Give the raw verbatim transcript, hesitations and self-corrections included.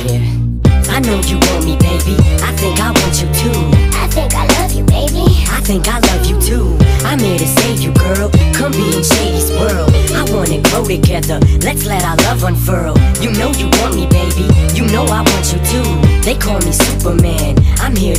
here. I know you want me, baby. I think I want you too. I think I love you, baby. I think I love you too. I'm here to save you, girl. Come be in Shady's world. I wanna grow together. Let's let our love unfurl. You know you want me, baby. You know I want you too. They call me Superman. I'm here